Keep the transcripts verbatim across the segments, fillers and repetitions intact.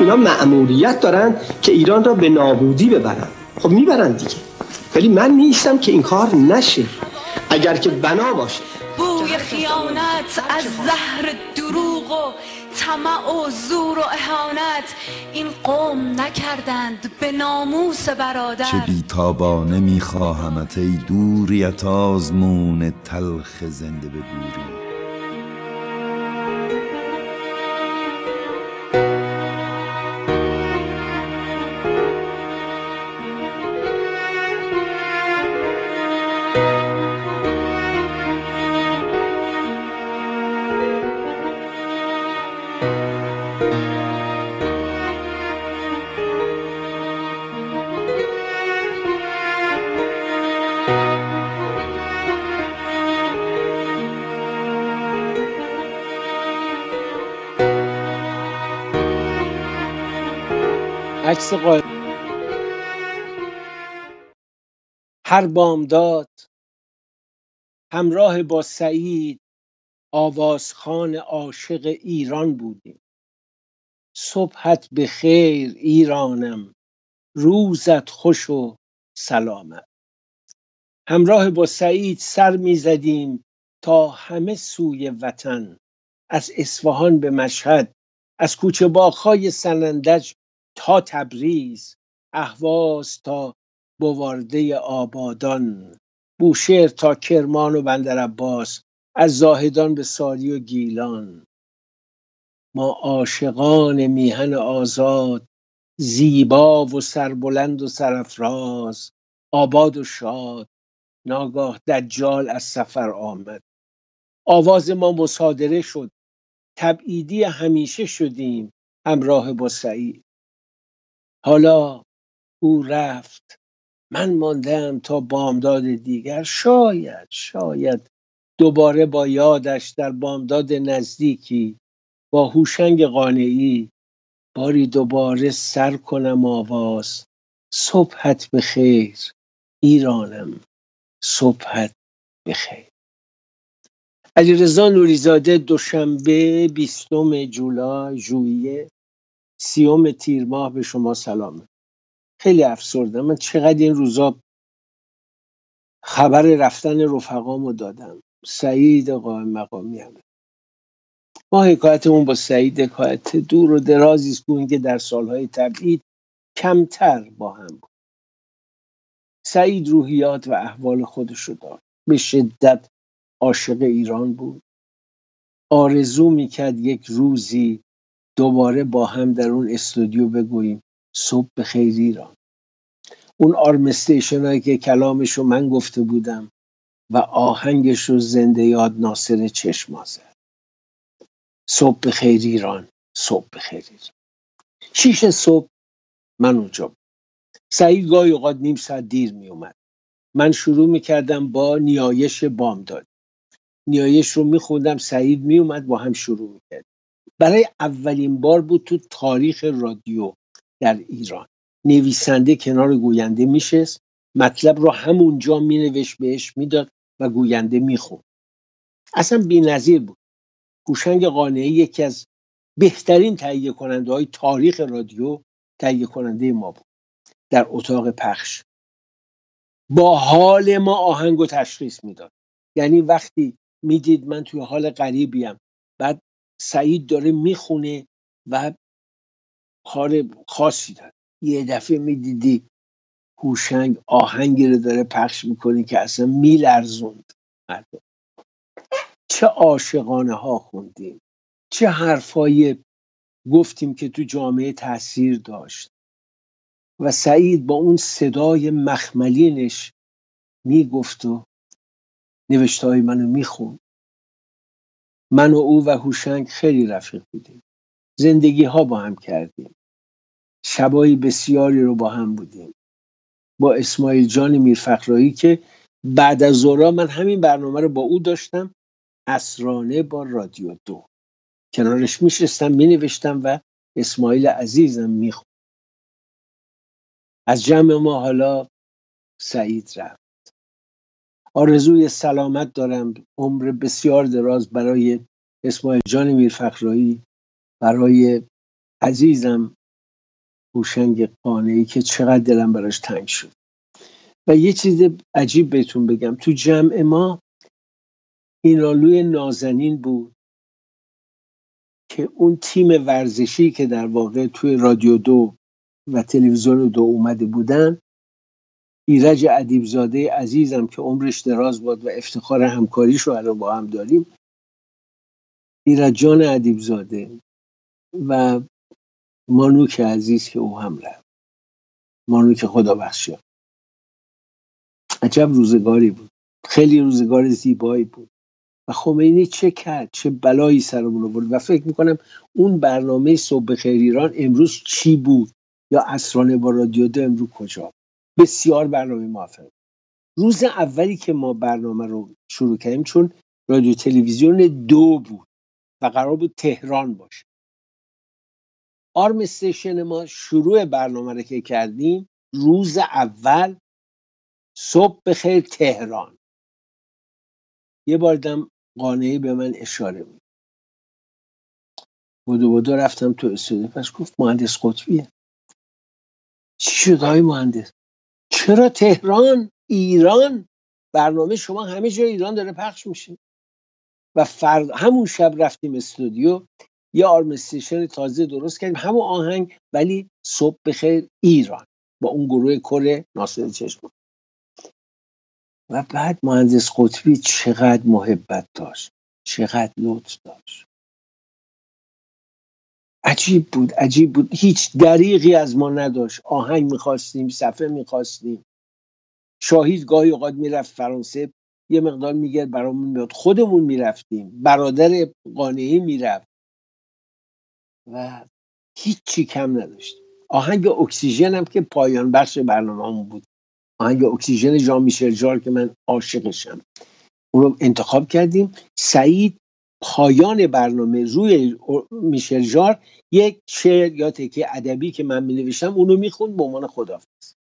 اینا مأموریت دارن که ایران را به نابودی ببرن. خب میبرن دیگه، ولی من نیستم که این کار نشه. اگر که بنا باشه بوی خیانت از زهر دروغ و طمع و زور و اهانت این قوم نکردند به ناموس برادر. چه بیتابانه میخواهمت ای دوریت آزمون تلخ زنده به گوری. عکس قائم. هر بامداد همراه با سعید آوازخوان عاشق ایران بودیم. صبحت به خیر ایرانم، روزت خوش و سلامت. همراه با سعید سر می زدیم تا همه سوی وطن، از اصفهان به مشهد، از کوچه باغ‌های سنندج تا تبریز، اهواز تا بوارده آبادان، بوشهر تا کرمان و بندرعباس، از زاهدان به ساری و گیلان. ما عاشقان میهن آزاد، زیبا و سربلند و سرافراز، آباد و شاد. ناگاه دجال از سفر آمد، آواز ما مصادره شد، تبعیدی همیشه شدیم همراه با سعید. حالا او رفت، من ماندم تا بامداد دیگر. شاید شاید دوباره با یادش در بامداد نزدیکی با هوشنگ قانعی باری دوباره سر کنم آواز. صبحت بخیر ایرانم، صبحت بخیر. علیرضا نوریزاده، دوشنبه بیستم جولای ژوئیه سیوم تیر ماه به شما سلام. خیلی افسردم. من چقدر این روزا خبر رفتن رفقامو دادم. سعید قائم مقامی هم. ما حکایتمون با سعید حکایت دور و درازی است که در سالهای تبعید کمتر با هم بود. سعید روحیات و احوال خودش رو داشت. به شدت عاشق ایران بود. آرزو میکرد یک روزی دوباره با هم در اون استودیو بگوییم صبح بخیر ایران. اون آرم استیشن هایی که کلامشو من گفته بودم و آهنگش رو زنده یاد ناصر چشمازه. صبح بخیر ایران، صبح بخیر ایران. شیش صبح من اونجا بود. سعید گاهی اوقات نیم ساعت دیر می اومد. من شروع میکردم با نیایش بامداد. نیایش رو میخوندم، سعید می اومد با هم شروع میکرد. برای اولین بار بود تو تاریخ رادیو در ایران نویسنده کنار گوینده میشست، مطلب رو همونجا مینوشت بهش میداد و گوینده میخوند. اصلا بی‌نظیر بود. هوشنگ قانعی یکی از بهترین تهیه کننده های تاریخ رادیو تهیه کننده ما بود. در اتاق پخش با حال ما آهنگ و تشخیص میداد. یعنی وقتی میدید من توی حال غریبیم، بعد سعید داره میخونه و حال خاصی داره، یه دفعه میدیدی هوشنگ آهنگی رو داره پخش میکنه که اصلا میلرزوند مردم. چه عاشقانه ها خوندیم، چه حرفایی گفتیم که تو جامعه تاثیر داشت. و سعید با اون صدای مخملینش میگفت و نوشته های منو میخوند. من و او و هوشنگ خیلی رفیق بودیم. زندگی ها با هم کردیم. شبای بسیاری رو با هم بودیم. با اسماعیل جان میرفخرایی که بعد از ظهر من همین برنامه رو با او داشتم، عصرانه با رادیو دو. کنارش میشستم مینوشتم و اسماعیل عزیزم میخوند. از جمع ما حالا سعید رفت. آرزوی سلامت دارم، عمر بسیار دراز برای اسماعیل جان میرفخرایی، برای عزیزم هوشنگ قانعی که چقدر دلم براش تنگ شد. و یه چیز عجیب بهتون بگم، تو جمع ما اینالوی نازنین بود که اون تیم ورزشی که در واقع توی رادیو دو و تلویزیون دو اومده بودن، ایرج ادیبزاده عزیزم که عمرش دراز باد و افتخار همکاریش رو الان با هم داریم، ایرج جان ادیبزاده و مانوک عزیز که او هم رفت، مانوک خدا بخشی. عجب روزگاری بود، خیلی روزگار زیبایی بود. و خمینی چه کرد، چه بلایی سرمون آورد. و فکر میکنم اون برنامه صبح بخیر ایران امروز چی بود، یا اسرانه با رادیو دو امروز کجا. بسیار برنامه موفق. روز اولی که ما برنامه رو شروع کردیم، چون رادیو تلویزیون دو بود و قرار بود تهران باشه، آرم استیشن ما شروع برنامه رو که کردیم روز اول صبح بخیر تهران. یه بار دم قانعی به من اشاره بود، بودو بودو رفتم تو استودیو، پس گفت مهندس قطبیه. چی شد های مهندس؟ چرا تهران؟ ایران؟ برنامه شما همه جای ایران داره پخش میشه. و فرد همون شب رفتیم استودیو، یه آرم استیشن تازه درست کردیم، همون آهنگ ولی صبح بخیر ایران، با اون گروه کره ناصر چشم. و بعد مهندس قطبی چقدر محبت داشت، چقدر لطف داشت. عجیب بود، عجیب بود. هیچ دریغی از ما نداشت. آهنگ میخواستیم، صفحه میخواستیم. شاهید گاهی اوقات میرفت فرانسه، یه مقدار میگرد برامون میاد، خودمون میرفتیم، برادر قانعی میرفت و هیچی کم نداشت. آهنگ اکسیژن هم که پایان بخش برنامه همون بود، آهنگ اکسیژن ژان میشل ژار که من عاشقشم، اون رو انتخاب کردیم. سعید پایان برنامه روی میشل ژار یک شعر یا تکه ادبی که من می نوشتم اونو میخوند به عنوان خداحافظ.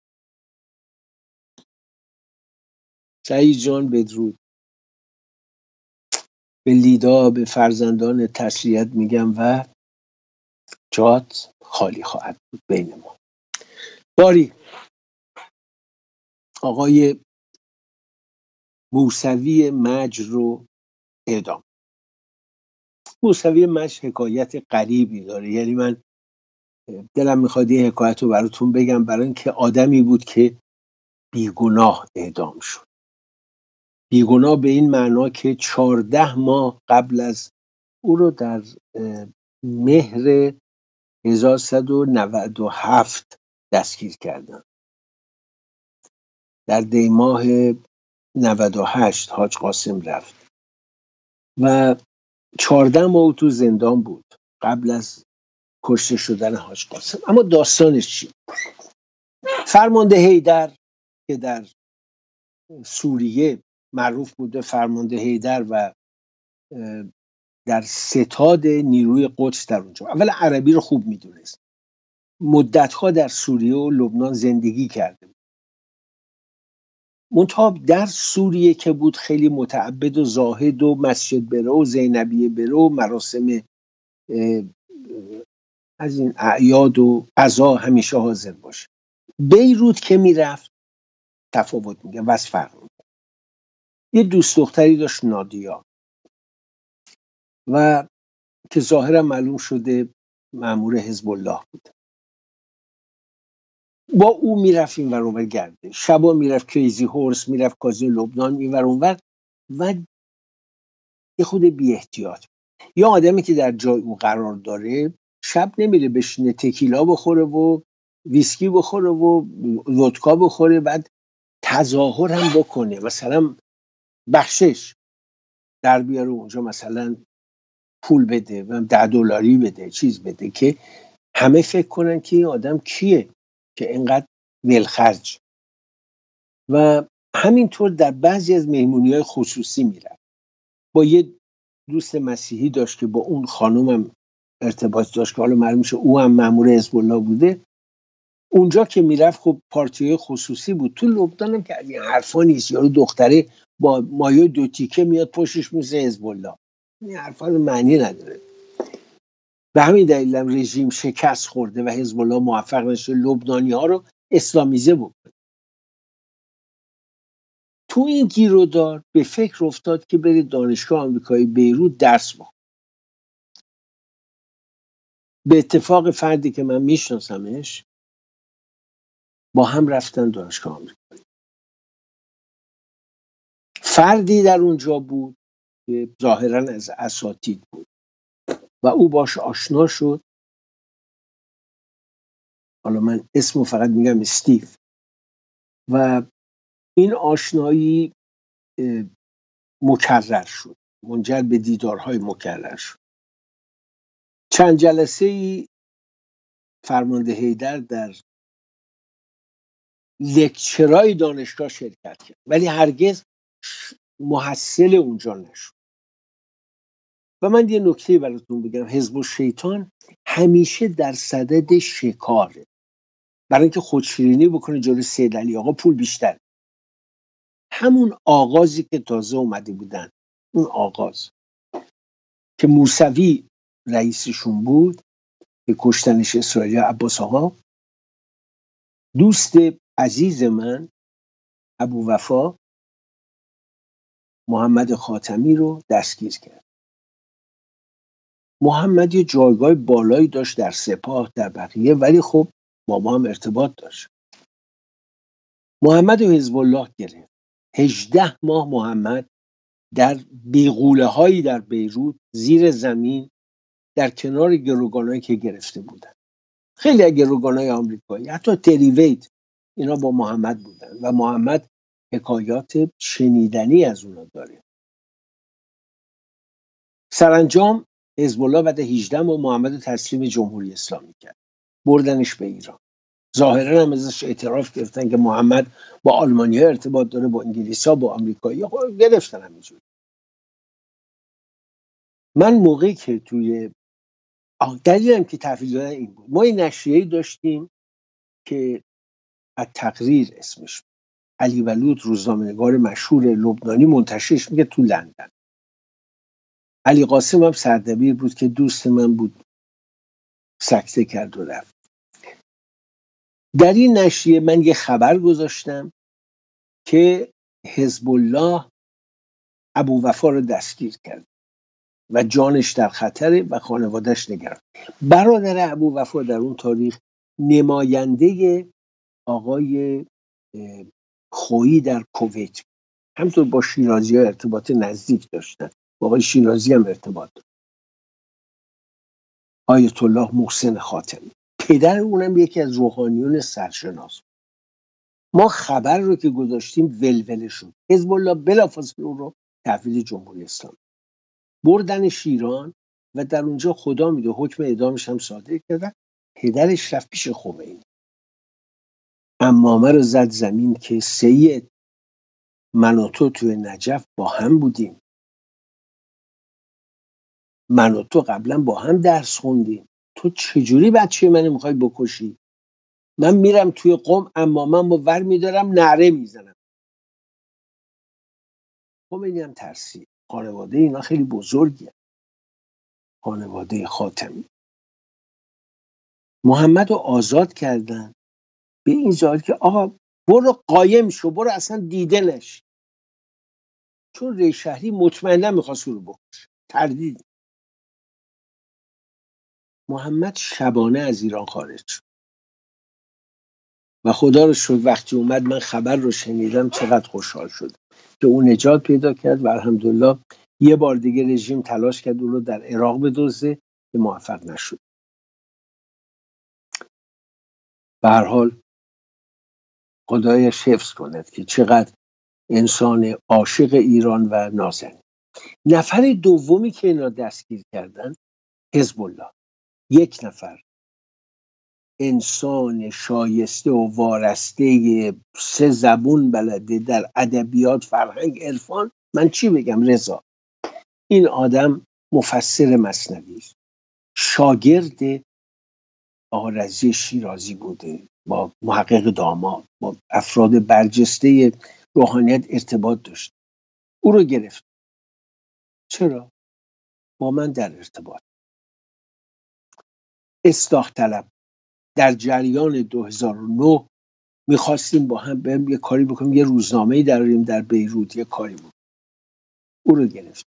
سعید جان بدرود. به لیدا، به فرزندان تسلیت میگم و جات خالی خواهد بود بین ما. باری آقای موسوی مجر رو اعدام. موسوی مجر حکایت غریبی داره، یعنی من دلم میخواد این حکایت رو براتون بگم، برای اینکه آدمی بود که بیگناه اعدام شد. بیگناه به این معنا که چهارده ماه قبل از او رو در مهر هزار و سیصد و نود و هفت دستگیر کردن. در دی ماه نود و هشت حاج قاسم رفت و چهارده ماه تو زندان بود قبل از کشته شدن حاج قاسم. اما داستانش چی؟ فرمانده حیدر که در سوریه معروف بوده، فرمانده حیدر و در ستاد نیروی قدس در اونجا، اول عربی رو خوب میدونست، مدتها در سوریه و لبنان زندگی کرده بود. منتها در سوریه که بود خیلی متعبد و زاهد و مسجد بره و زینبیه بره و مراسم از این اعیاد و عزا همیشه حاضر باشه. بیروت که میرفت تفاوت میگه، واسه فرق میگه. یه دوست دختری داشت نادیا و که ظاهرا معلوم شده مأمور حزب الله بود. با او میرفت این ور اون ور گرده، شبا میرفت کریزی هورس، میرفت کازینو لبنان این ور اون ور و یه خود بی احتیاط. یا آدمی که در جای او قرار داره شب نمیره بشینه تکیلا بخوره و ویسکی بخوره و ودکا بخوره، بعد تظاهر هم بکنه، مثلا بخشش در بیاره اونجا، مثلا پول بده، ده دلاری بده، چیز بده، که همه فکر کنن که این آدم کیه که اینقدر ولخرج. و همینطور در بعضی از مهمونی‌های خصوصی میرفت. با یه دوست مسیحی داشت که با اون خانومم ارتباط داشت که حالا معلوم میشه او هم مأمور حزب الله بوده. اونجا که میرفت خب پارتی‌های خصوصی بود. تو لبنان هم که این حرفا نیست، یارو دختره با مایه دو تیکه میاد پشتش میشه حزب الله، این حرفا معنی نداره. به همین دلیل هم رژیم شکست خورده و حزب الله موفق نشده لبنانی ها رو اسلامیزه بکنه. تو این گیرودار به فکر افتاد که بره دانشگاه آمریکایی بیروت درس بخونه. به اتفاق فردی که من میشناسمش با هم رفتن دانشگاه آمریکایی. فردی در اونجا بود که ظاهرا از اساتید بود و او باش آشنا شد. حالا من اسمو فقط میگم استیو. و این آشنایی مکرر شد، منجر به دیدارهای مکرر شد. چند جلسه ای فرمانده حیدر در لکچرهای دانشگاه شرکت کرد ولی هرگز محصل اونجا نشد. و من یه نکته براتون بگم، حزب الشیطان همیشه در صدد شکاره برای اینکه خودشیرینی بکنه جلوی سید علی آقا، پول بیشتر. همون آغازی که تازه اومده بودن، اون آغاز که موسوی رئیسشون بود به کشتنش اسرائیلی عباس آقا، دوست عزیز من ابو وفا محمد خاتمی رو دستگیر کرد. محمد یه جایگاه بالایی داشت در سپاه، در بقیه، ولی خب با ما هم ارتباط داشت. محمد و حزب الله گرفت. هجده ماه محمد در بیغوله هایی در بیروت زیر زمین در کنار گروگانایی که گرفته بودن. خیلی از گروگانای آمریکایی، حتی تریویت، اینا با محمد بودن و محمد حکایات شنیدنی از اونا داره. سرانجام حزب الله بعد هجده ماه محمد رو تسلیم جمهوری اسلامی کرد، بردنش به ایران. ظاهرا هم ازش اعتراف گرفتن که محمد با آلمانی‌ها ارتباط داره، با انگلیس‌ها، با آمریکایی‌ها، گرفتن همینجوری. من موقعی که توی دلیلم که تحویل دادن این بود، ما این نشریه‌ای داشتیم که از تقریر اسمش بود. علی ولود روزنامه‌نگار مشهور لبنانی منتشرش میگه تو لندن. علی قاسم هم سردبیر بود که دوست من بود، سکته کرد و رفت. در این نشریه من یه خبر گذاشتم که حزب الله ابو وفا رو دستگیر کرد و جانش در خطره و خانوادهش نگران. برادر ابو وفا در اون تاریخ نماینده آقای خویی در کویت، همطور با شیرازی ها ارتباط نزدیک داشتن، با آقای شیرازی هم ارتباط داشت. آیت الله محسن خاتمی پدر اونم یکی از روحانیون سرشناس. ما خبر رو که گذاشتیم ولوله شد. حزب الله بلافاصله اون رو تحویل جمهوری اسلامی بردن ایران و در اونجا خدا میده حکم اعدامش هم صادر کردن. پدرش رفت پیش خمینی، عمامه رو زد زمین که سید من و تو توی نجف با هم بودیم، من و تو قبلا با هم درس خوندیم، تو چجوری بچه منو میخوای بکشی؟ من میرم توی قم عمامم رو ور میدارم نعره میزنم. خمینی هم ترسید. خانواده اینا خیلی بزرگیه، خانواده خاتمی. محمد رو آزاد کردن به این ظاهر که آقا برو قایم شو، برو اصلا دیده نش، چون رئیس شهری مطمئنا میخواست رو بکشه، تردید. محمد شبانه از ایران خارج شد و خدا رو شکر وقتی اومد من خبر رو شنیدم چقدر خوشحال شد که اون نجات پیدا کرد و الحمدلله یه بار دیگه رژیم تلاش کرد اون رو در عراق بدزده که موفق نشد. به هر حال خدایش حفظ کند که چقدر انسان عاشق ایران و نازنین. نفر دومی که اینا دستگیر کردن حزب الله، یک نفر انسان شایسته و وارسته سه زبون بلده در ادبیات، فرهنگ، عرفان، من چی بگم، رضا. این آدم مفسر مثنوی، شاگرد آقا رضی شیرازی بوده، با محقق داماد، با افراد برجسته روحانیت ارتباط داشت. او رو گرفت. چرا؟ با من در ارتباط. اصلاح طلب در جریان دو هزار و نه میخواستیم با هم بریم یه کاری بکنیم، یه روزنامه‌ای دراریم در بیروت، یه کاری بود. او رو گرفت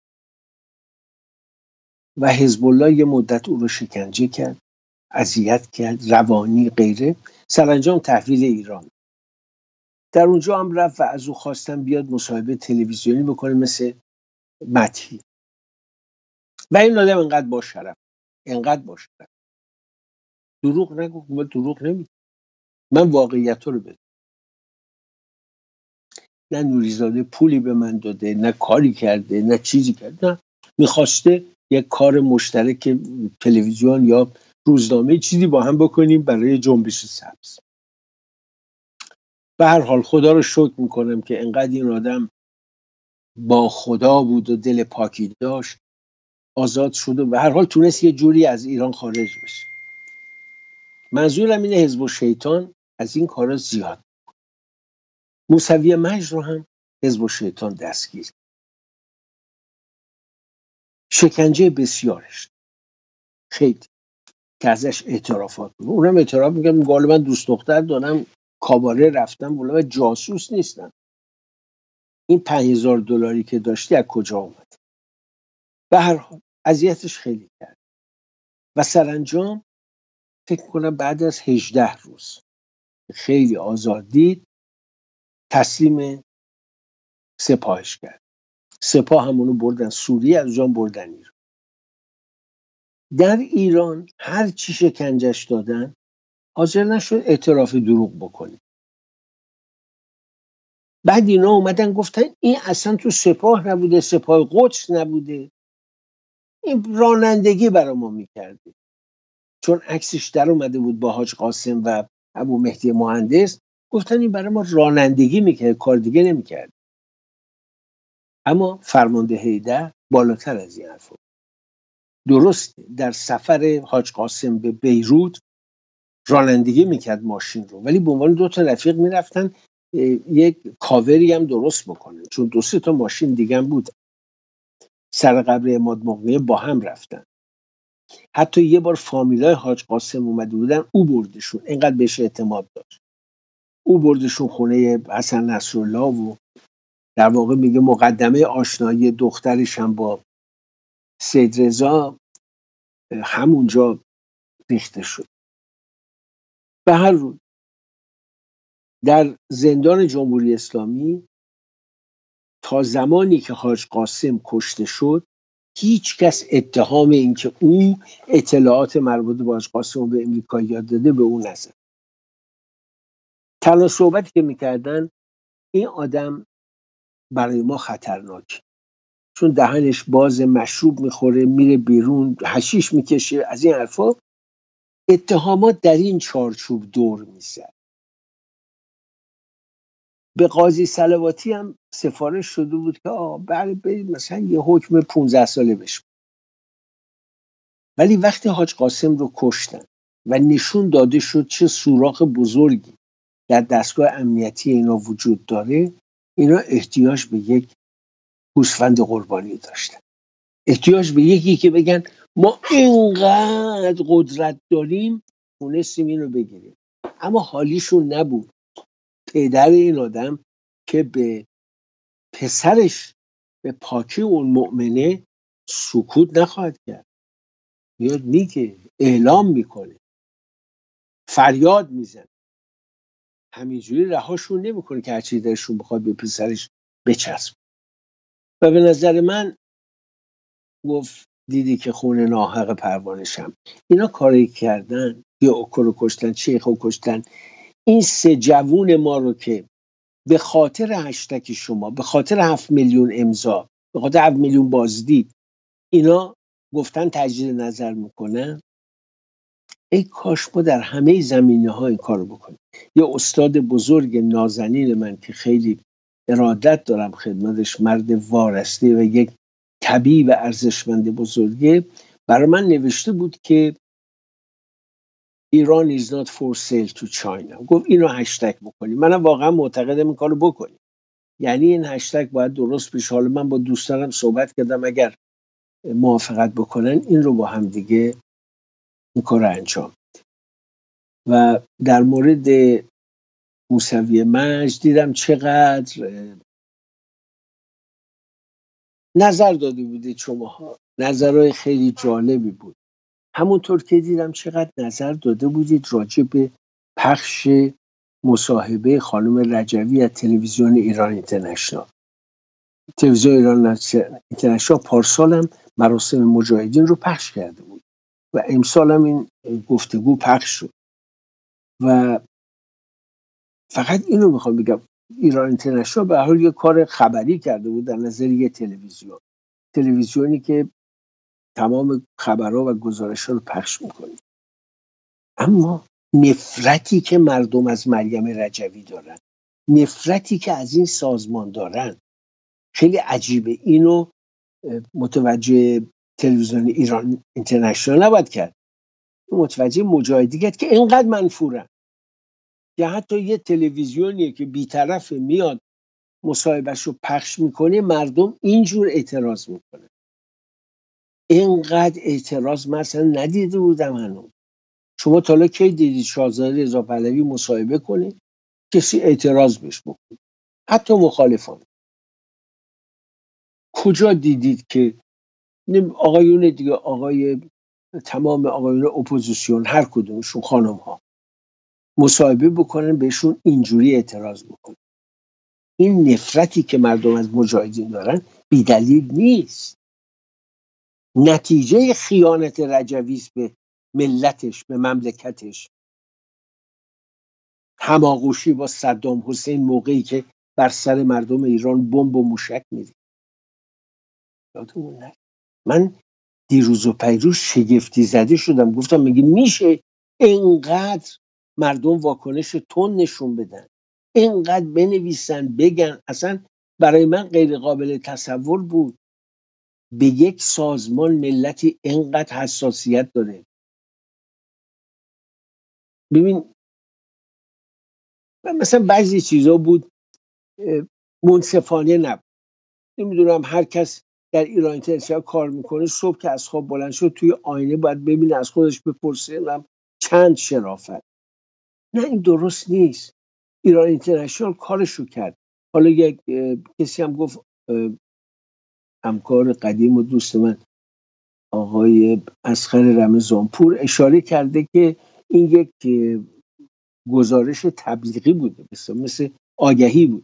و حزب الله یه مدت او رو شکنجه کرد، اذیت کرد، روانی غیره. سرانجام تحویل ایران. در اونجا هم رفت و از او خواستم بیاد مصاحبه تلویزیونی بکنه مثل مدحی. و این آدم انقدر با شرف، انقدر با شرف دروغ نگو. من دروغ نمی من واقعیت رو بده. نه نوریزاده پولی به من داده، نه کاری کرده، نه چیزی کرده. نه، میخواسته یک کار مشترک تلویزیون یا روزنامه چیزی با هم بکنیم برای جنبش سبز. به هر حال خدا رو شکر میکنم که انقدر این آدم با خدا بود و دل پاکی داشت، آزاد شد و به هر حال تونست یه جوری از ایران خارج بشه. منظورم اینه حزب الشیطان از این کارا زیاد. موسوی مجد رو هم حزب الشیطان دستگیر، شکنجه بسیارش خیلی که ازش اعترافات بود. اونم اعتراف میگم غالبا دوست دختر دارم، کاباره رفتم بالا و جاسوس نیستم. این پنج هزار دلاری که داشتی از کجا اومد؟ به هر حال اذیتش خیلی کرد و سرانجام فکر کنم بعد از هجده روز خیلی آزاد دید، تسلیم سپاهش کرد. سپاه همونو بردن سوریه، از اونجا بردن ایران. در ایران هر چی شکنجش دادن حاضر نشد اعتراف دروغ بکنه. بعد اینا اومدن گفتن این اصلا تو سپاه نبوده، سپاه قدس نبوده، این رانندگی برا ما میکرده. چون عکسش در اومده بود با حاج قاسم و ابو مهدی مهندس، گفتن این برای ما رانندگی میکرد، کار دیگه نمیکرد. اما فرمانده حیدر بالاتر از این حرف. درست در سفر حاج قاسم به بیروت رانندگی میکرد ماشین رو، ولی به عنوان دو تا رفیق میرفتن یک کاوری هم درست بکنن، چون دو سه تا ماشین دیگه هم بود. سر قبر عماد مقنعی با هم رفتن. حتی یه بار فامیلای حاج قاسم اومده بودن، او بردشون، اینقدر بهش اعتماد داشت. او بردشون خونه حسن نصرالله و در واقع میگه مقدمه آشنایی دخترش هم با سید رضا همونجا ریخته شد. به هر روز در زندان جمهوری اسلامی تا زمانی که حاج قاسم کشته شد هیچ کس اتهام این که او اطلاعات مربوط به حاج قاسم به امریکایی‌ها داده به او نزد. تنها صحبتی که میکردن این آدم برای ما خطرناک، چون دهنش باز، مشروب میخوره، میره بیرون، حشیش میکشه، از این حرفا. اتهامات در این چارچوب دور میزد. به قاضی صلواتی هم سفارش شده بود که آه بله برید مثلا یه حکم پونزده ساله بشه. ولی وقتی حاج قاسم رو کشتن و نشون داده شد چه سوراخ بزرگی در دستگاه امنیتی اینا وجود داره، اینا احتیاج به یک گوسفند قربانی داشتن. احتیاج به یکی که بگن ما اینقدر قدرت داریم تونستیم اینو بگیریم. اما حالیشون نبود. پدر این آدم که به پسرش به پاکی اون مؤمنه سکوت نخواهد کرد، میاد میگه، اعلام میکنه، فریاد میزن، همینجوری رهاشون نمیکنه که هرچی درشون بخواد به پسرش بچسب. و به نظر من گفت دیدی که خون ناحق پروانشم. اینا کاری کردن، یا اوکر رو کشتن، شیخ رو کشتن. این سه جوون ما رو که به خاطر هشتک شما، به خاطر هفت میلیون امضا، به خاطر هفت میلیون بازدید اینا گفتن تجدید نظر میکنن، ای کاش ما در همه زمینه ها این کارو بکنیم. یه استاد بزرگ نازنین من که خیلی ارادت دارم خدمتش، مرد وارسته و یک طبیب ارزشمند بزرگه، برای من نوشته بود که ایران is not for sale to China. گفت اینو هشتگ بکنیم. منم واقعا معتقدم این کارو بکنیم. یعنی این هشتگ باید درست بشه. حالا من با دوستانم صحبت کردم اگر موافقت بکنن این رو با هم دیگه این کار انجام. و در مورد موسوی مجد دیدم چقدر نظر داده بودید شماها، نظرهای خیلی جالبی بود. همونطور که دیدم چقدر نظر داده بودید راجع به پخش مصاحبه خانم رجوی از تلویزیون ایران اینترنشنال. تلویزیون ایران اینترنشنال پارسال هم مراسم مجاهدین رو پخش کرده بود و امسال هم این گفتگو پخش شد. و فقط اینو میخوام بگم، ایران اینترنشنال به هر حال یه کار خبری کرده بود در نظر یه تلویزیون، تلویزیونی که تمام خبرها و گزارش‌ها رو پخش میکنه. اما نفرتی که مردم از مریم رجوی دارن، نفرتی که از این سازمان دارن خیلی عجیبه. اینو متوجه تلویزیون ایران اینترنشنال نباید کرد، متوجه مجاهدی کرد که اینقدر منفورن که حتی یه تلویزیونیه که بی‌طرف میاد مصاحبهش رو پخش میکنه مردم اینجور اعتراض میکنه. اینقدر اعتراض مثلا ندیده بودم هنوز. شما تا حالا کی دیدید شاهزاده رضا پهلوی مصاحبه کنه کسی اعتراض بهش بکنه؟ حتی مخالفان. کجا دیدید که آقایون دیگه، آقای تمام آقایون اپوزیسیون هر کدومشون، خانم ها مصاحبه بکنن بهشون اینجوری اعتراض بکنن؟ این نفرتی که مردم از مجاهدین دارن بی دلیل نیست، نتیجه خیانت رجوی به ملتش، به مملکتش. هماغوشی با صدام حسین موقعی که بر سر مردم ایران بمب و موشک می‌ریخت. یادمون نره. من دیروز و پیروز شگفتی زده شدم، گفتم میگه میشه اینقدر مردم واکنش تند نشون بدن، اینقدر بنویسن بگن؟ اصلا برای من غیر قابل تصور بود به یک سازمان ملتی اینقدر حساسیت داره. ببین مثلا بعضی چیزا بود منصفانه نبود. نمیدونم، هر کس در ایران اینترنشنال کار میکنه صبح که از خواب بلند شد توی آینه باید ببینه، از خودش بپرسه چند شرافت. نه، این درست نیست. ایران اینترنشنال کارشو کرد. حالا یک کسی هم گفت، همکار قدیم و دوست من آقای اصغر رمضانپور اشاره کرده که این یک گزارش تبلیغی بوده، مثل, مثل آگهی بود.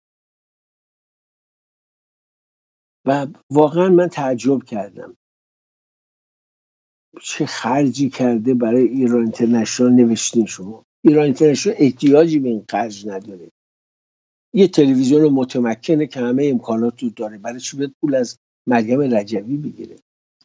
و واقعا من تعجب کردم چه خرجی کرده برای ایران اینترنشنال نوشتین شما. ایران اینترنشنال احتیاجی به این خرج نداره. یه تلویزیون متمکنه که همه امکانات رو داره، برای چی باید پول از مریم رجوی بگیره؟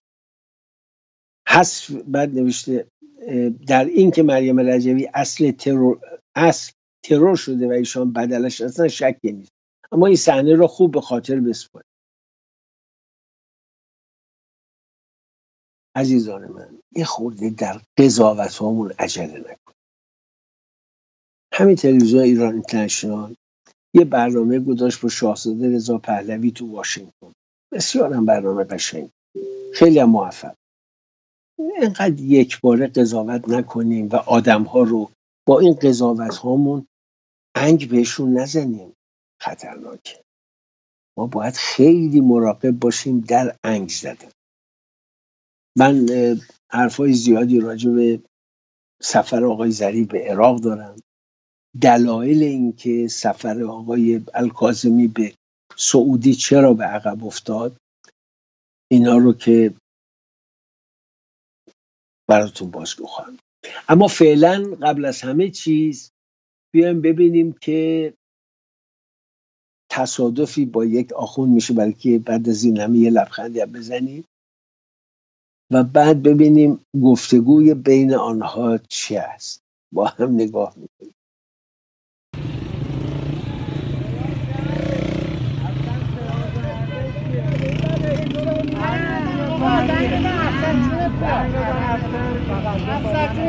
حذف بعد نوشته در این که مریم رجوی اصل ترور اصل ترور شده و ایشان بدلش اصلا شکی نیست، اما این صحنه را خوب به خاطر بسپارید. عزیزان من، یه خورده در قضاوت هامون عجله نکن. همین تلویزیون ایران اینترنشنال یه برنامه گذاشت با شاهزاده رضا پهلوی تو واشنگتن، بسیار هم برنامه قشنگ، خیلی هم موفق. اینقدر یک باره قضاوت نکنیم و آدم ها رو با این قضاوت هامون انگ بهشون نزنیم، خطرناکه. ما باید خیلی مراقب باشیم در انگ زدن. من حرفای زیادی راجع به سفر آقای ظریف به عراق دارم، دلایل این که سفر آقای الکاظمی به سعودی چرا به عقب افتاد، اینا رو که براتون بازگو خواهم. اما فعلا قبل از همه چیز بیایم ببینیم که تصادفی با یک آخوند میشه، برای که بعد از این همه یه لبخندی بزنیم و بعد ببینیم گفتگوی بین آنها چی است. با هم نگاه میکنیم.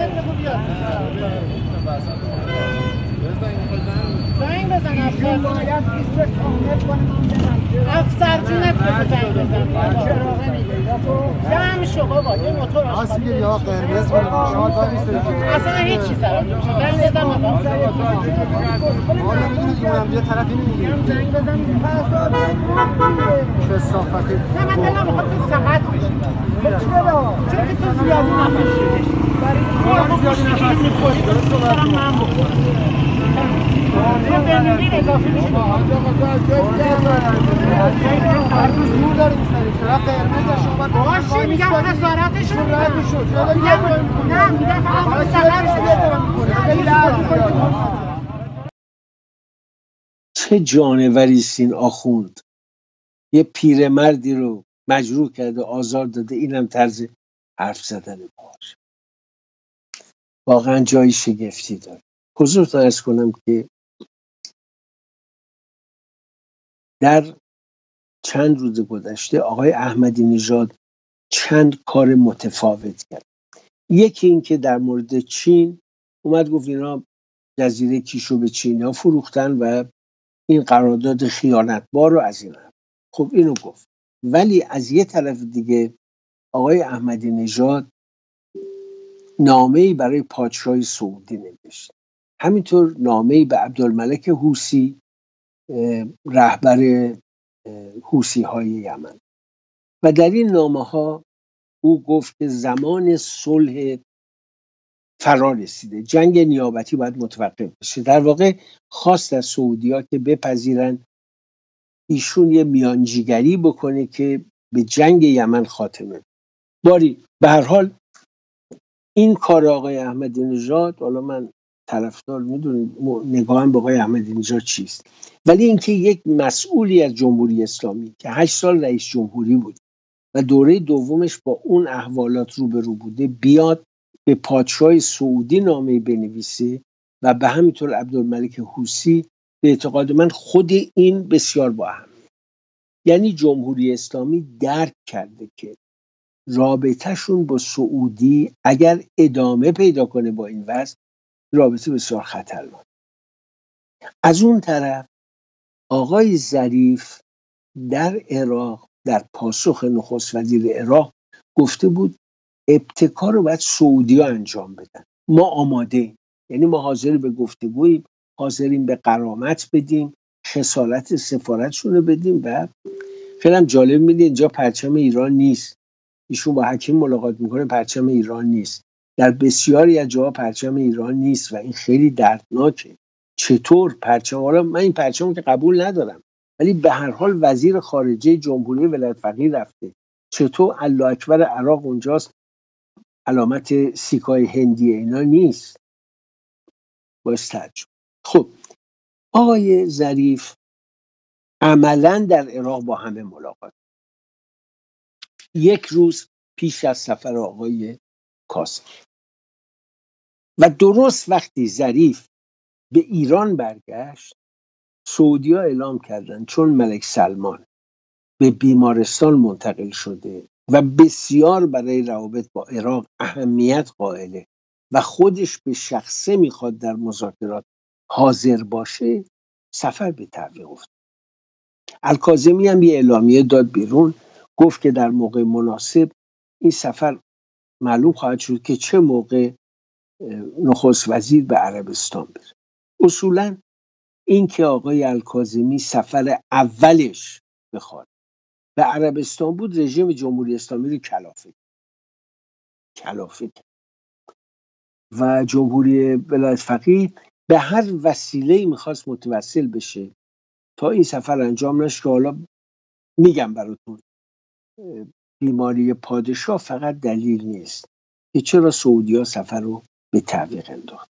زنگ بزن افسر جونت بگو زنگ بزن چراغه میگه جمع شو بابا یه موتور راست میگه یا قرمز کنه شما کار نیست اصلا هیچ چیز سرم نمیشه زنگ بزن ما نمیدونید اونم یه طرفی نمیگه زنگ بزن چه صافتی نه من دلم میخواد تو سقط بشی چون که تو زیادی نفس شدی برای زیادی نفس میخوری درست صحبت من بخورم تو بمیری اضافه میشه زور داریم سری چرا قرمز شما باشی میگم خسارتش رو میگم نه میگم فقط سقط چه جانوری است این آخوند، یه پیرمردی رو مجروح کرده آزار داده، اینم طرز حرف زدن باشه. واقعا جای شگفتی داره. حضورتون عرض کنم که در چند روز گذشته آقای احمدی نژاد چند کار متفاوت کرد. یکی این که در مورد چین اومد گفت اینا جزیره کیشو به چینیا فروختن و این قرارداد خیانتبار رو از این هم. خب اینو گفت، ولی از یه طرف دیگه آقای احمدی نژاد نامه‌ای برای پادشاه سعودی نوشت، همینطور نامه‌ای به عبدالملک حوثی رهبر حوثی های یمن و در این نامه ها او گفت که زمان صلح فرا رسیده، جنگ نیابتی باید متوقف بشه. در واقع خواست از سعودی‌ها که بپذیرن ایشون یه میانجیگری بکنه که به جنگ یمن خاتمه. باری به هر حال این کار آقای احمدی نژاد، حالا من طرفدار میدونید نگاهم به آقای احمدی نژاد چیست، ولی اینکه یک مسئولی از جمهوری اسلامی که هشت سال رئیس جمهوری بود و دوره دومش با اون احوالات روبرو بوده بیاد به پادشاه سعودی نامه بنویسه و به همینطور عبدالملک حوثی، به اعتقاد من خود این بسیار با اهمیت. یعنی جمهوری اسلامی درک کرده که رابطهشون با سعودی اگر ادامه پیدا کنه با این وضع، رابطه بسیار خطرناک. از اون طرف آقای ظریف در عراق در پاسخ نخست وزیر عراق گفته بود ابتکار رو باید سعودی ها انجام بدن، ما آماده ایم، یعنی ما حاضر به گفتگوییم، حاضریم به غرامت بدیم، خسارت سفارتشون رو بدیم. و خیلی هم جالب میده اینجا پرچم ایران نیست، ایشون با حکیم ملاقات میکنه پرچم ایران نیست، در بسیاری از جاها پرچم ایران نیست و این خیلی دردناکه. چطور پرچم؟ حالا من این پرچم که قبول ندارم، ولی به هر حال وزیر خارجه جمهوری ولایت فقیه رفته، چطور الله اکبر عراق اونجاست علامت سیکای هندی اینا نیست؟ باعث تعجب. خب آقای ظریف عملا در عراق با همه ملاقات، یک روز پیش از سفر آقای کاظمی، و درست وقتی ظریف به ایران برگشت سعودی‌ها اعلام کردند چون ملک سلمان به بیمارستان منتقل شده و بسیار برای روابط با عراق اهمیت قائله و خودش به شخصه میخواد در مذاکرات حاضر باشه، سفر به تعویق افتاد. الکاظمی هم یه اعلامیه داد بیرون، گفت که در موقع مناسب این سفر معلوم خواهد شد که چه موقع نخست وزیر به عربستان بره. اصولا این که آقای الکاظمی سفر اولش بخواد به عربستان بود، رژیم جمهوری اسلامی رو کلافه کلافه و جمهوری ولایت فقیه به هر وسیله‌ای میخواست متوسل بشه تا این سفر انجام نشه. که حالا میگم براتون بیماری پادشاه فقط دلیل نیست که چرا سعودی‌ها سفر رو به تعویق انداخت.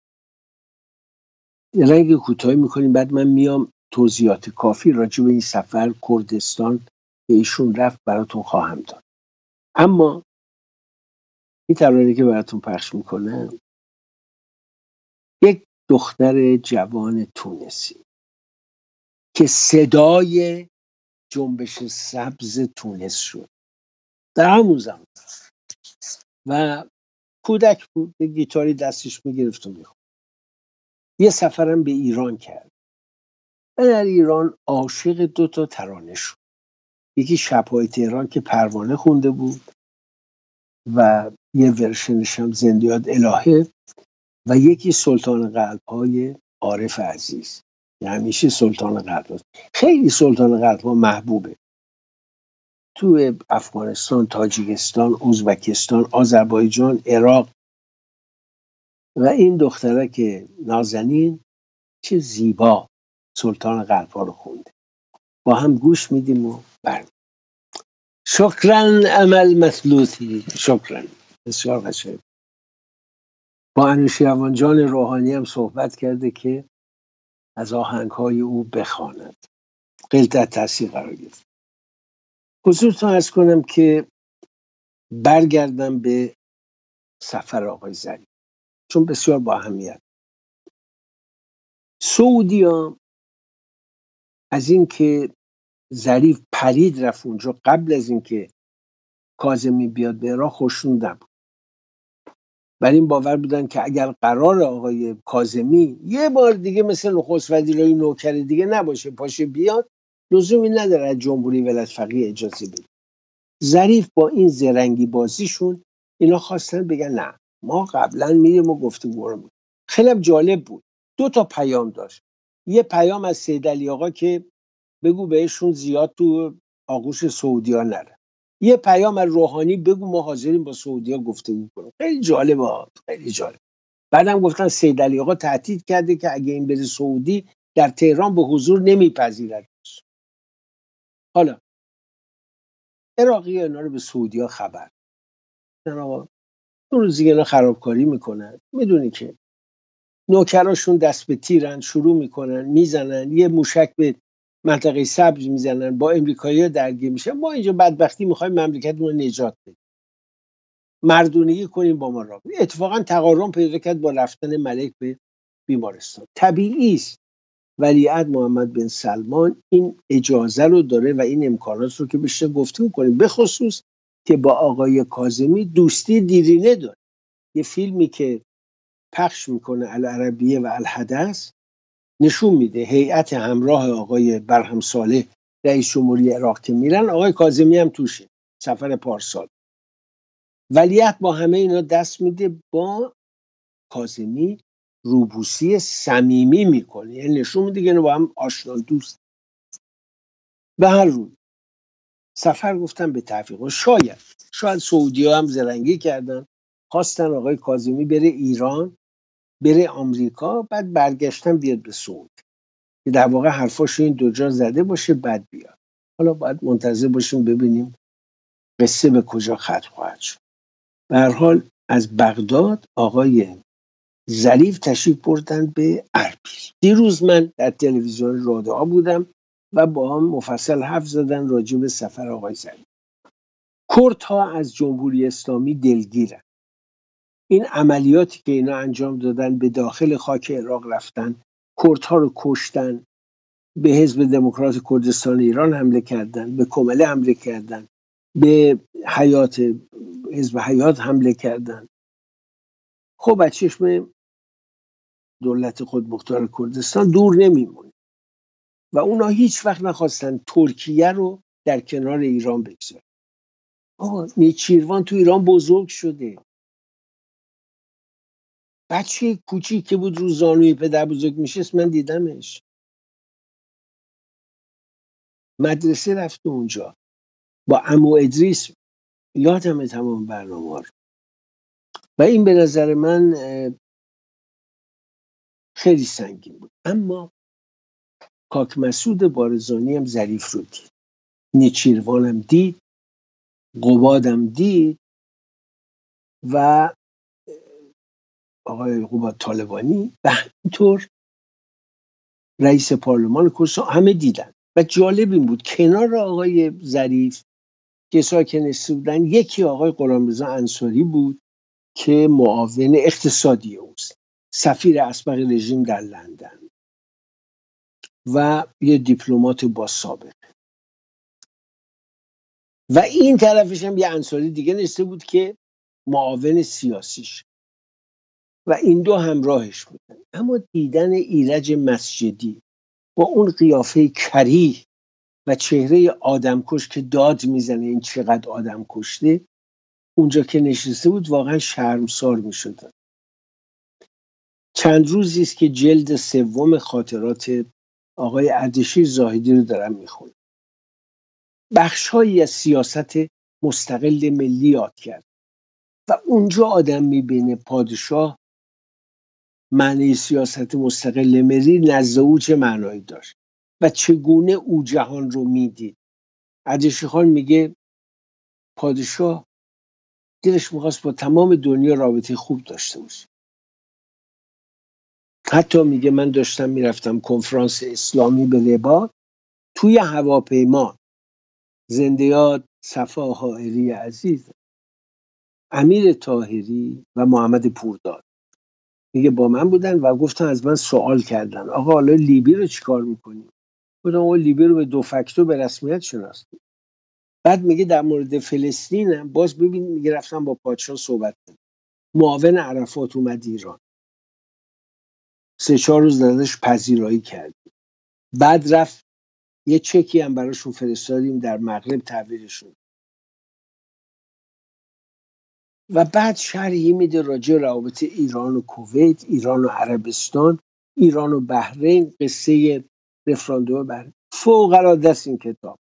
رنگ کوتاهی میکنیم، بعد من میام توضیحات کافی راجع به این سفر کردستان به ایشون رفت براتون خواهم داد. اما این ترانه که براتون پخش میکنه یک دختر جوان تونسی که صدای جنبش سبز تونس شد در همون زمان و کودک بود، یه گیتاری دستش میگرفت و میخوند. یه سفرم به ایران کرد و در ایران عاشق دو تا ترانه شد. یکی شب‌های تهران که پروانه خونده بود و یه ورشنش هم زنده یاد الهه، و یکی سلطان قلب‌های عارف عزیز. یعنی همیشه سلطان قلب، خیلی سلطان قلب‌ها محبوبه تو افغانستان، تاجیکستان، ازبکستان، آذربایجان، عراق. و این دختره که نازنین چه زیبا سلطان قلب‌ها رو خونده. با هم گوش میدیم و برم. شکرن عمل مطلوطی، شکرن. بسیار قشنگ. با انوشیروان جان روحانی هم صحبت کرده که از آهنگ‌های او بخواند. خیلی تحت تاثیر قرار گرفت. حضورتون عرض کنم که برگردم به سفر آقای ظریف، چون بسیار با اهمیت. سعودی‌ها از این که ظریف پرید رفت اونجا قبل از اینکه کاظمی بیاد به عراق خوشنود نبود. بر این باور بودن که اگر قرار آقای کاظمی یه بار دیگه مثل نخست وزیرای نوکر دیگه نباشه، پاشه بیاد، لزومی نداره از جمهوری ولایت فقیه اجازه بده. ظریف با این زرنگی بازیشون اینا خواستن بگن نه، ما قبلا میریم و گفتگو رو می‌کنیم. خیلی هم جالب بود. دو تا پیام داشت. یه پیام از سید علی آقا که بگو بهشون زیاد تو آغوش سعودی‌ها نره. یه پیام از روحانی بگو ما حاضریم با سعودی‌ها گفتگو کنیم. خیلی جالبه، خیلی جالب. بعدم گفتن سید علی آقا تهدید کرده که اگه این بره سعودی در تهران به حضور نمیپذیرد. حالا عراقی اینا رو به سعودی‌ها خبر دادن. آقا اون روز دیگه اینا خرابکاری میکنن، میدونی که نوکراشون دست به تیرن، شروع میکنن میزنن، یه موشک به منطقه سبز میزنن، با امریکایی‌ها درگیر میشن. ما اینجا بدبختی میخوایم مملکتمون رو نجات بدیم، مردونگی کنیم با ما را. اتفاقا تقارن پیدا کرد با رفتن ملک به بیمارستان. طبیعی است ولیعهد محمد بن سلمان این اجازه رو داره و این امکانات رو که بشه گفتگو کنیم، به خصوص که با آقای کاظمی دوستی دیرینه داره. یه فیلمی که پخش میکنه العربیه و الحدث نشون میده هیئت همراه آقای برهم صالح رئیس جمهوری عراق که میرن، آقای کاظمی هم توشه، سفر پارسال. ولیعهد با همه اینا دست میده، با کاظمی روبوسی صمیمی میکنه، یعنی نشون میده که با هم آشنا دوست. به هر روی سفر گفتن به تفریق. شاید شاید سعودی ها هم زرنگی کردن، خواستن آقای کاظمی بره ایران، بره آمریکا، بعد برگشتن بیاد به سعود، که در واقع حرفاشو این دو جا زده باشه بعد بیاد. حالا باید منتظر باشیم ببینیم قصه به کجا ختم خواهد شد. به هر حال از بغداد آقای ظریف تشریف بردن به اربیل. دیروز من در تلویزیون رادیو بودم و با هم مفصل حرف زدن راجع به سفر آقای ظریف. کردها از جمهوری اسلامی دلگیرن. این عملیاتی که اینا انجام دادن، به داخل خاک عراق رفتن، کردها رو کشتن، به حزب دموکرات کردستان ایران حمله کردن، به کمله حمله کردن، به حیات حزب حیات حمله کردن. خب از چشم دولت خودمختار کردستان دور نمیمونه و اونا هیچ وقت نخواستن ترکیه رو در کنار ایران بگذارن. آقا نیچیروان تو ایران بزرگ شده، بچه کوچیک که بود رو زانوی پدر بزرگ میشست، من دیدمش، مدرسه رفته اونجا با عمو ادریس، یادمه تمام برنامه رو. و این به نظر من خیلی سنگین بود. اما کاک مسعود بارزانی هم ظریف رو دید، نیچیروان هم دید، قباد هم دید و آقای قباد طالبانی و همینطور رئیس پارلمان کردستان، همه دیدن. و جالب این بود کنار آقای ظریف کسایی که نشسته بودن، یکی آقای غلامرضا انصاری بود که معاون اقتصادی اوست، سفیر اسبق رژیم در لندن و یه دیپلمات با سابقه. و این طرفش هم یه انصاری دیگه نشسته بود که معاون سیاسیش، و این دو همراهش بودن. اما دیدن ایرج مسجدی با اون قیافه کریه و چهره آدمکش که داد میزنه این چقدر آدم کشته، اونجا که نشسته بود واقعا شرمسار میشد. چند روزی است که جلد سوم خاطرات آقای اردشیر زاهدی رو دارم میخونم. بخشهایی از سیاست مستقل ملی یاد کرد و اونجا آدم میبینه پادشاه معنی سیاست مستقل ملی نزد او چه معنایی داشت و چگونه او جهان رو میدید. اردشیر خان میگه پادشاه دلش میخواست با تمام دنیا رابطه خوب داشته باشه. حتی میگه من داشتم میرفتم کنفرانس اسلامی به رباط، توی هواپیما زنده یاد صفا حائری عزیز، امیر طاهری و محمد پورداد میگه با من بودن و گفتن از من سوال کردن آقا حالا لیبی رو چیکار میکنیم؟ گفتم آقا لیبی رو به دو فاکتو به رسمیت شناختیم. بعد میگه در مورد فلسطین هم باز ببین، میگه رفتم با پادشاه صحبت کردم، معاون عرفات اومد ایران، سه چهار روز ازش پذیرایی کرد. بعد رفت یه چکی هم براشون فرستادیم در مغرب تحویلشون و بعد شرحی میده راجع روابط ایران و کویت، ایران و عربستان، ایران و بحرین، قصه رفراندوم بحرین. فوق العاده است این کتاب.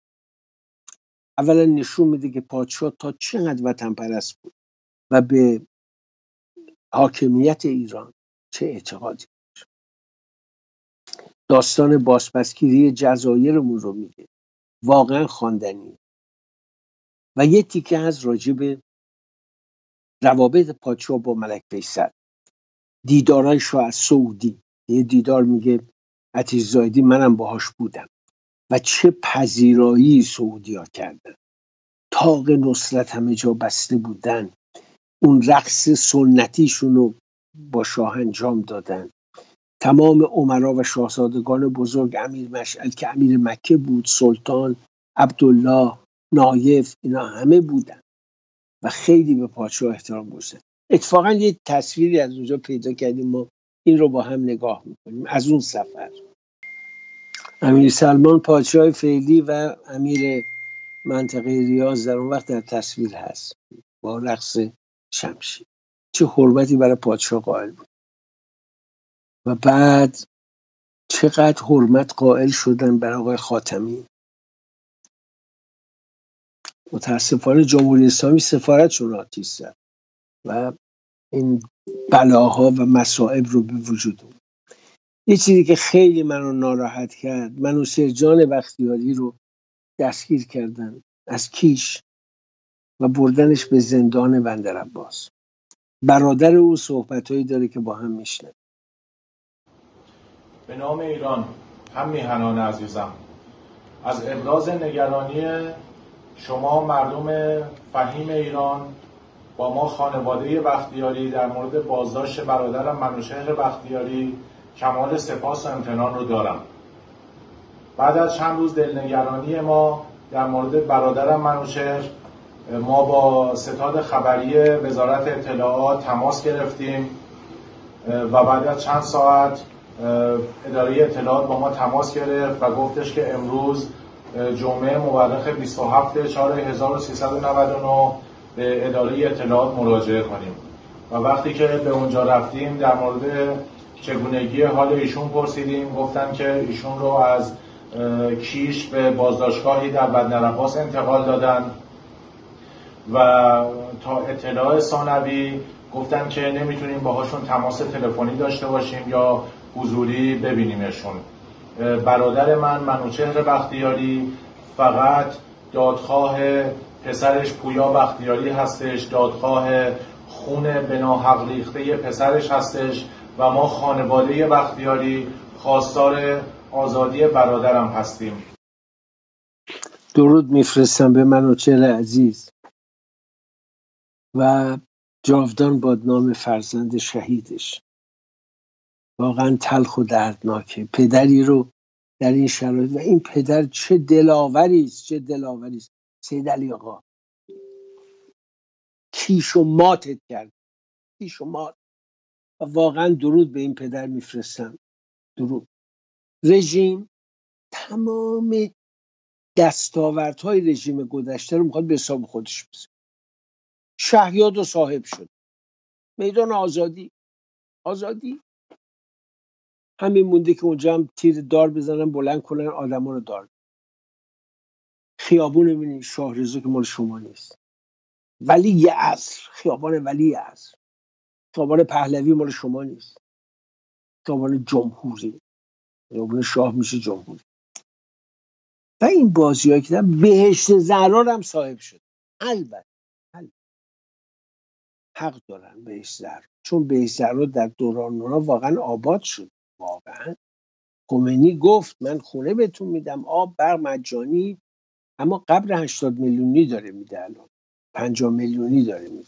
اولا نشون میده که پادشاه تا چقدر وطن پرست بود و به حاکمیت ایران چه اعتقادی. داستان بازپسگیری جزایرمون رو میگه، واقعا خواندنی. و یه تیکه از راجع به روابط پادشاه با ملک فیصل، دیدارای شاه از سعودی. یه دیدار میگه عتیق زایدی منم باهاش بودم و چه پذیرایی سعودی ها کردن، طاق نصرت همه جا بسته بودن، اون رقص سنتیشون رو با شاه انجام دادن. تمام امرا و شاهزادگان بزرگ، امیر مشعل که امیر مکه بود، سلطان عبدالله، نایف، اینا همه بودن و خیلی به پادشاه احترام گذاشتن. اتفاقا یه تصویری از اونجا پیدا کردیم، ما این رو با هم نگاه میکنیم از اون سفر. امیر سلمان پادشاه فعلی و امیر منطقه ریاض در اون وقت در تصویر هست با رقص شمشیر. چه حرمتی برای پادشاه قائل بود و بعد چقدر حرمت قائل شدن برای آقای خاتمی. متاسفانه جمهوری اسلامی سفارتشون آتیش زد و این بلاها و مصائب رو به وجود اومد. یه چیزی که خیلی منو ناراحت کرد، منوچهر جان بختیاری رو دستگیر کردن از کیش و بردنش به زندان بندرعباس. برادر او صحبتایی داره که با هم میشنن. به نام ایران، هم میهنان عزیزم، از ابراز نگرانی شما مردم فهیم ایران با ما خانواده بختیاری در مورد بازداشت برادرم منوچهر بختیاری کمال سپاس و امتنان رو دارم. بعد از چند روز دلنگرانی ما در مورد برادرم منوچهر، ما با ستاد خبری وزارت اطلاعات تماس گرفتیم و بعد از چند ساعت اداره اطلاعات با ما تماس گرفت و گفتش که امروز جمعه مورخ بیست و هفتم چهارم هزار و سیصد و نود و نه به اداره اطلاعات مراجعه کنیم و وقتی که به اونجا رفتیم در مورد چگونگی حال ایشون پرسیدیم. گفتن که ایشون رو از کیش به بازداشتگاهی در بندرعباس انتقال دادن و تا اطلاع ثانوی گفتن که نمیتونیم باهاشون تماس تلفنی داشته باشیم یا حضوری ببینیمشون. برادر من منوچهر بختیاری فقط دادخواه پسرش پویا بختیاری هستش، دادخواه خون به ناحق ریخته پسرش هستش و ما خانواده بختیاری خواستار آزادی برادرم هستیم. درود میفرستم به منوچهر عزیز و جاودان باد نام فرزند شهیدش. واقعا تلخ و دردناکه پدری رو در این شرایط، و این پدر چه دلاوری است، چه دلاوری است. سید علی آقا کیش و ماتت کرد، کیش و مات. و واقعا درود به این پدر میفرستم. درود. رژیم تمام دستاوردهای رژیم گذشته رو میخواد به حساب خودش بذاره. شهیاد و صاحب شد، میدان آزادی آزادی همین مونده که اونجا هم تیر دار بزنن بلند کنن آدما رو دار. خیابون میبینی شاهرضا که مال شما نیست، ولی عصر، خیابان ولی عصر، خیابان پهلوی مال شما نیست، خیابان جمهوری، خیابان شاه میشه جمهوری. و این بازیایی که بهشت زهرا هم صاحب شد. البته البته حق دارن بهشت زهرا، چون بهشت زهرا در دوران اونا واقعا آباد شد. واقعا خمینی گفت من خونه بهتون میدم، آب برق مجانی، اما قبر هشتاد میلیونی داره میده، الان پنجاه میلیونی داره میده.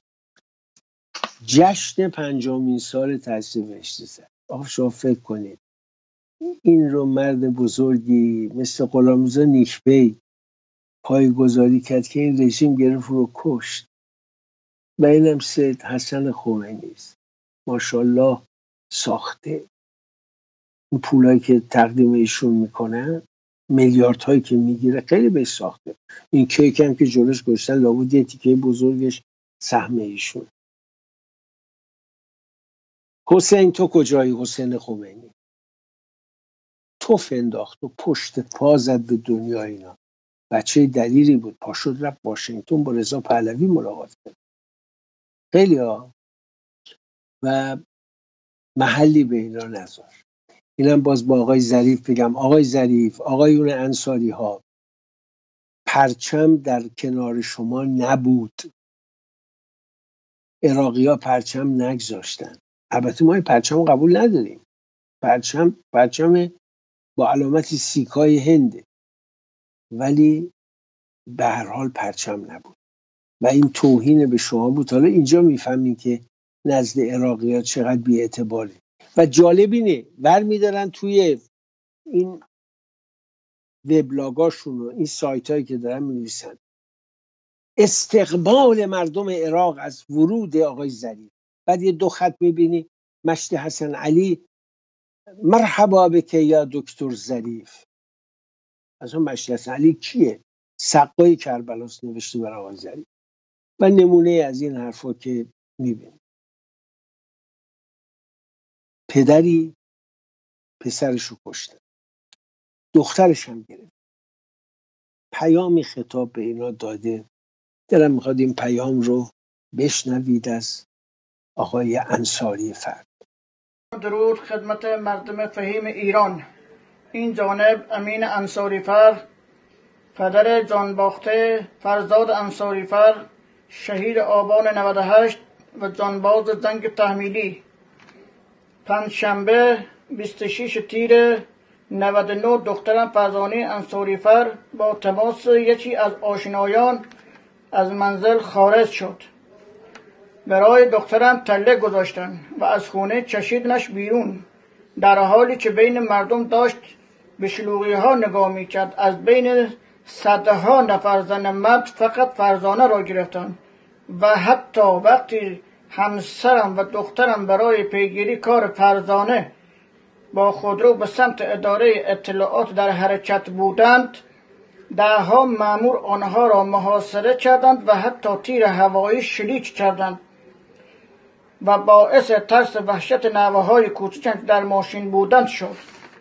جشن پنجمین سال تأسیس بهشت زهرا. آخه شما فکر کنید این رو مرد بزرگی مثل غلامرضا نیکبی پایه‌گذاری کرد که این رژیم گرفت رو کشت. و اینم سید حسن خمینی است، ماشاءالله ساخته. این پولایی که تقدیم ایشون میکنن، میلیاردهایی که میگیره، خیلی بهش ساخته. این کیک هم که جلوش گذاشتن لابد یه تیکه بزرگش سهم ایشون. حسین تو کجایی؟ حسین خمینی توف انداخت و پشت پا زد به دنیا. اینا بچه دلیری بود، پا شد رفت واشنگتن با رضا پهلوی ملاقات کرد. خیلی ها و محلی به اینا نذار. اینم باز با آقای ظریف بگم، آقای ظریف، آقایون انصاری ها، پرچم در کنار شما نبود، عراقی ها پرچم نگذاشتن. البته ما این پرچم قبول نداریم، پرچم پرچم با علامت سیکای هنده، ولی به هر حال پرچم نبود و این توهین به شما بود. حالا اینجا میفهمین که نزد عراقی ها چقدر بی‌اعتباری. و جالب اینه ور میدارن توی این وبلاگاشون و این سایت هایی که دارن می‌نویسن استقبال مردم عراق از ورود آقای ظریف، بعد یه دو خط میبینی مشتی حسن علی مرحبا بک یا دکتر ظریف. اصلا مشتی حسن علی کیه؟ سقای کربلاس نوشته برای آقای ظریف. و نمونه از این حرفا که میبینی پدری پسرشو کشته، دخترش هم گرفت، پیامی خطاب به اینا داده. دلم میخواد این پیام رو بشنوید از آقای انصاری فرد. درود خدمت مردم فهیم ایران. این جانب امین انصاری فر، پدر جانباخته فرزاد انصاری فر، شهید آبان نود و هشت و جانباز جنگ تحمیلی. پنجشنبه بیست و شش تیر نود و نه دخترم فرزانه انصاری فر با تماس یکی از آشنایان از منزل خارج شد. برای دخترم تله گذاشتن و از خونه کشیدنش بیرون، در حالی که بین مردم داشت به شلوغی ها نگاه میکرد. از بین صدها نفر زن مرد فقط فرزانه را گرفتن و حتی وقتی همسرم و دخترم برای پیگیری کار فرزانه با خودرو به سمت اداره اطلاعات در حرکت بودند، دهها مأمور آنها را محاصره کردند و حتی تیر هوایی شلیک کردند و باعث ترس وحشت نوه‌های کوچک در ماشین بودند شد.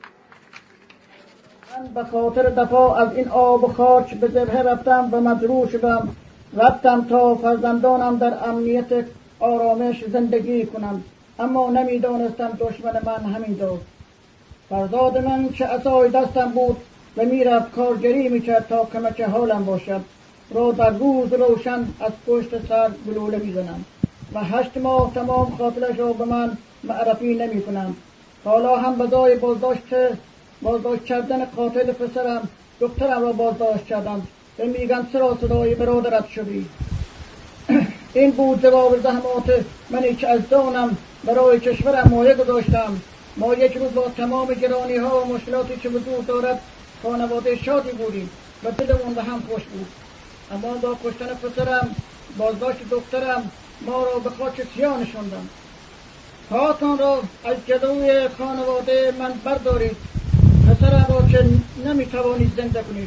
من به خاطر دفاع از این آب و خاک به جبهه رفتم و مجروح شدم. رفتم تا فرزندانم در امنیت آرامش زندگی کنند، اما نمیدانستم دشمن من همینجاست. فرزاد من که عصای دستم بود و میرفت کارگری میکرد تا کمک حالم باشد، را در روز روشن از پشت سر گلوله میزنم و هشت ماه تمام قاتلش را به من معرفی نمی کنم. حالا هم بجای بازداشت بازداشت کردن قاتل پسرم، دخترم را بازداشت کردند و میگن چرا صدای برادرت شدی. این بود جواب زحمات منی که از دانم برای کشورم مایه گذاشتم. ما یک روز با تمام گرانی ها و مشکلاتی که وجود دارد خانواده شادی بودیم و دلمون به هم خوش بود، اما با کشتن پسرم، بازداشت دخترم، ما را به خاک سیاه نشاندند. پاتان را از جلوی خانواده من بردارید. پسر را که نمیتوانید زنده کنید.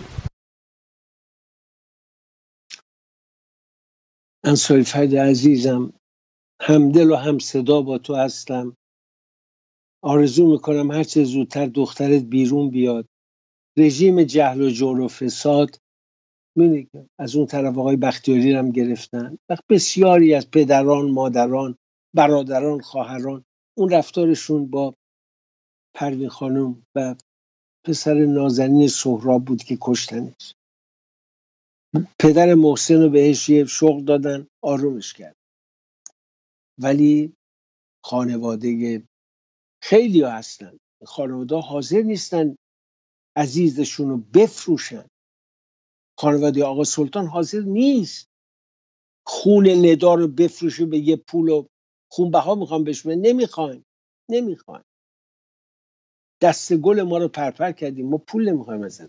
انصاری فرد عزیزم، همدل و هم صدا با تو هستم. آرزو میکنم هرچه زودتر دخترت بیرون بیاد. رژیم جهل و جور و فساد می‌بینی که از اون طرف آقای بختیاری هم گرفتن. وقت بسیاری از پدران، مادران، برادران، خواهران اون رفتارشون با پروین خانم و پسر نازنین سهراب بود که کشتنش. پدر محسن رو بهش یه شغل دادن، آرومش کرد. ولی خانواده خیلی ها هستن، خانواده حاضر نیستن عزیزشون رو بفروشن. خانواده آقا سلطان حاضر نیست خون ندا رو بفروشه به یه پول و خونبها میخوام بهش بدن. نمیخوایم نمیخوایم دست گل ما رو پرپر کردیم، ما پول نمیخوایم ازت.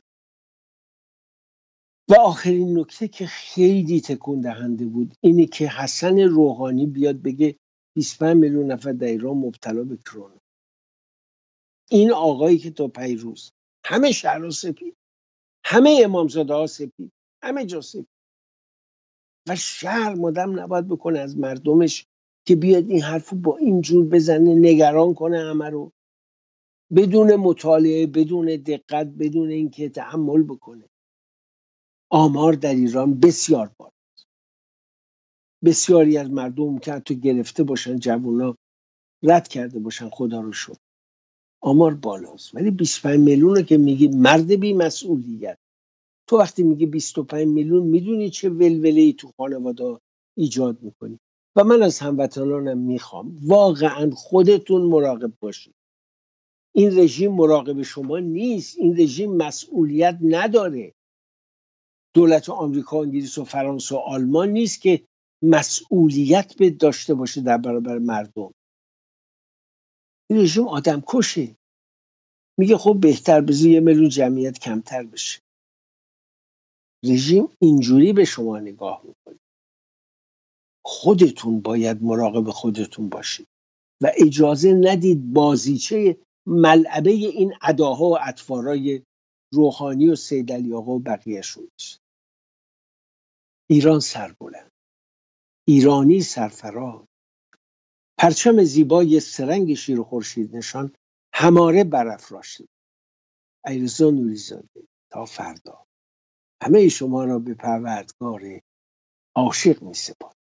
و آخرین نکته که خیلی تکون دهنده بود اینه که حسن روحانی بیاد بگه بیست و پنج میلیون نفر در ایران مبتلا به کرونا. این آقایی که تا پیروز همه شهرها سپید، همه امامزاده ها سپید، همه جا سپید، و شهر مدام نباید بکنه از مردمش که بیاد این حرفو با این جور بزنه، نگران کنه همه رو، بدون مطالعه، بدون دقت، بدون اینکه تأمل بکنه. آمار در ایران بسیار بالا، بسیاری از مردم که حتی گرفته باشن، جوونا رد کرده باشن، خدا رو شکر آمار بالاست. ولی بیست و پنج میلیون رو که میگی مرد بی مسئولیت، تو وقتی میگی بیست و پنج میلیون میدونی چه ولوله‌ای تو خانواده ایجاد میکنی. و من از هموطنانم میخوام واقعا خودتون مراقب باشید. این رژیم مراقب شما نیست، این رژیم مسئولیت نداره. دولت آمریکا و انگلیس و فرانسه و آلمان نیست که مسئولیت به داشته باشه در برابر مردم. این رژیم آدم کشه. میگه خب بهتر بذار یه میلیون جمعیت کمتر بشه. رژیم اینجوری به شما نگاه میکنه. خودتون باید مراقب خودتون باشید و اجازه ندید بازیچه ملعبه این اداها و اطفارای روحانی و سیدعلی آقا و بقیه‌شون بشه. ایران سربلند، ایرانی سرفراز، پرچم زیبای سرنگ شیر و خورشید نشان هماره برافراشته. علیرضا نوری‌زاده. تا فردا همه شما را به پروردگار عاشق می‌سپارم.